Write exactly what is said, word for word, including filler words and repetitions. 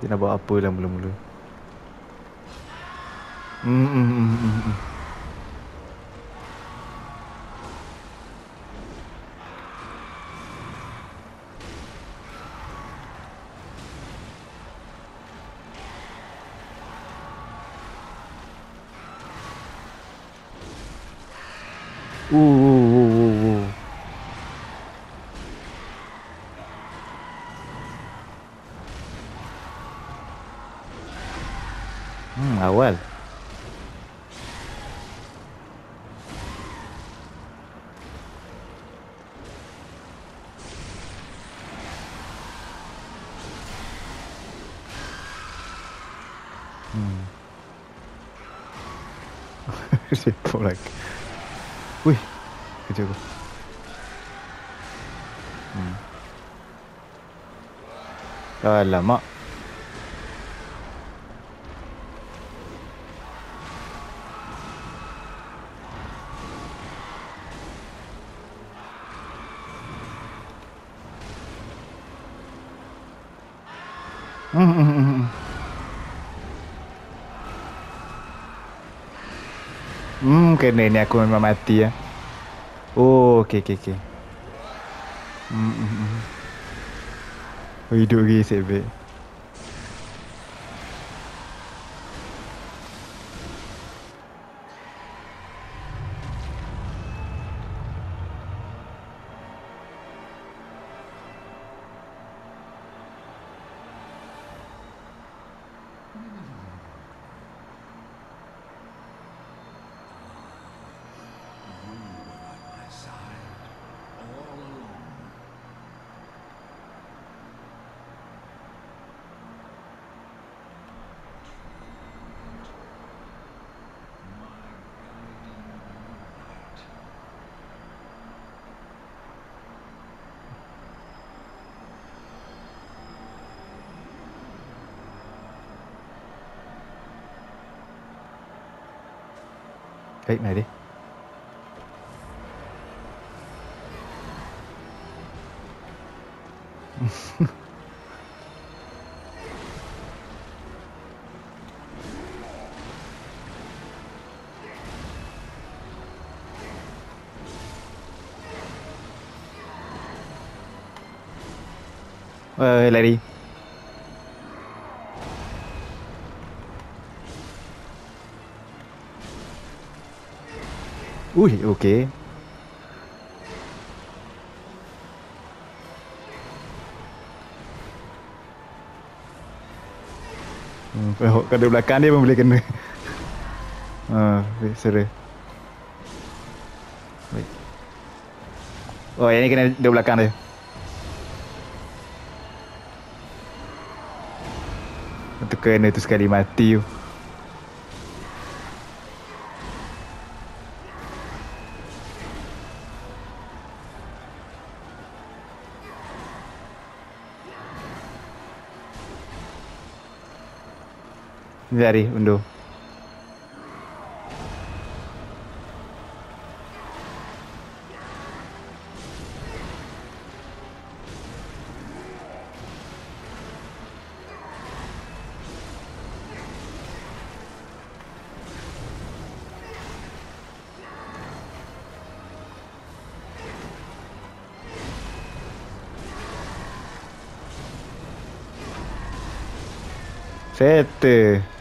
Dia nak buat apa lah mula-mula. Hmm, hmm, hmm, hmm, hmm. Uh, uh, uh, uh, uh. Hmm, awal. Hmm. Repot lagi. Wih, kejap aku. Hmm. Alamak. Hmm, hmm, hmm, hmm. Hmm, kena ni aku memang mati ya. Oh, okey, okey, okey. Hmm, hmm, hmm. Oh, hidup lagi, sebab. Baik, mari. Eh, lari. Ui, okey. Hmm, kalau kat belakang dia pun boleh kena. Ah, uh, seru. Baik. Oh, yang ni kena di belakang dia. Itu kena tu sekali mati tu. Jari undur. Settle.